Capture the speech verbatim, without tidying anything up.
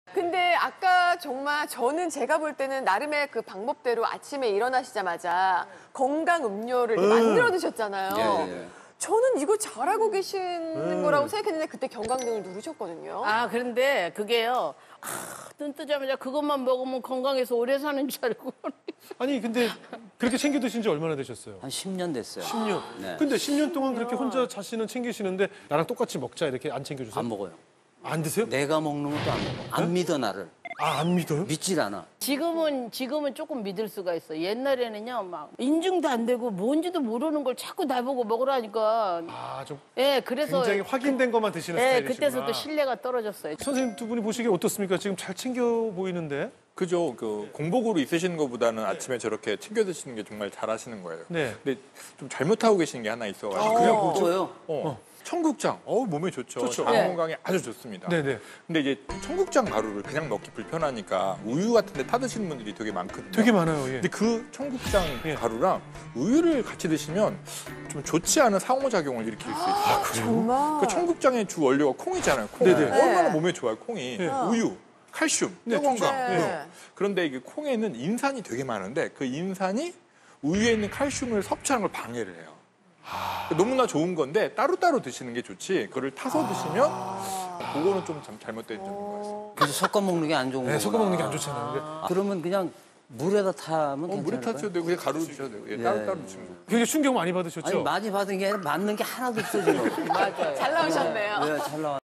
근데 아까 정말 저는 제가 볼 때는 나름의 그 방법대로 아침에 일어나시자마자 건강 음료를 이렇게 만들어 드셨잖아요. 예, 예. 저는 이거 잘하고 계시는 음. 거라고 생각했는데 그때 경강등을 누르셨거든요. 아, 그런데 그게요. 아, 눈 뜨자마자 그것만 먹으면 건강해서 오래 사는 줄 알고. 아니 근데 그렇게 챙겨 드신 지 얼마나 되셨어요? 한 십 년 됐어요. 십 년. 네. 근데 십 년 동안 그렇게 혼자 자신은 챙기시는데 나랑 똑같이 먹자 이렇게 안 챙겨주세요? 안 먹어요. 안 드세요? 내가 먹는 것도 안 먹어. 안 믿어 나를. 아, 안 믿어요? 믿질 않아. 지금은 지금은 조금 믿을 수가 있어. 옛날에는요, 막 인증도 안 되고 뭔지도 모르는 걸 자꾸 나보고 먹으라니까. 아, 좀 예, 그래서 굉장히 확인된 것만 드시는 예, 스타일이시구나. 그때서부터 신뢰가 떨어졌어요. 선생님 두 분이 보시기에 어떻습니까? 지금 잘 챙겨 보이는데? 그죠. 그 공복으로 있으시는 것보다는 아침에 저렇게 챙겨 드시는 게 정말 잘하시는 거예요. 네. 근데 좀 잘못하고 계시는 게 하나 있어가지고. 그냥 뭐예요? 어. 청국장. 어우, 몸에 좋죠. 좋죠. 장 네. 건강에 아주 좋습니다. 네네. 근데 이제 청국장 가루를 그냥 먹기 불편하니까 우유 같은 데 타드시는 분들이 되게 많거든요. 되게 많아요. 예. 근데 그 청국장 예. 가루랑 우유를 같이 드시면 좀 좋지 않은 상호작용을 일으킬 수 있어요. 정말. 그 청국장의 주 원료가 콩이잖아요. 콩. 네네. 얼마나 네. 몸에 좋아요, 콩이. 네. 우유, 칼슘, 네, 뼈 건강. 네. 네. 그런데 이게 콩에는 인산이 되게 많은데 그 인산이 우유에 있는 칼슘을 섭취하는 걸 방해를 해요. 너무나 좋은 건데 따로따로 드시는 게 좋지 그걸 타서 드시면 그거는 좀 참 잘못된 점인 것 같습니다. 그래서 섞어 먹는 게 안 좋은 거구나. 네, 섞어 먹는 게 안 좋잖아요. 근데 아, 그러면 그냥 물에다 타면 어, 물에 괜찮을까요? 타셔도 되고 그냥 가루 드셔도 되고 예, 네. 따로따로 드시면 좋고. 굉장히 충격 많이 받으셨죠? 아니 많이 받은 게 아니라 맞는 게 하나도 없어 지금. 맞아요. 잘 나오셨네요. 네, 잘 나와.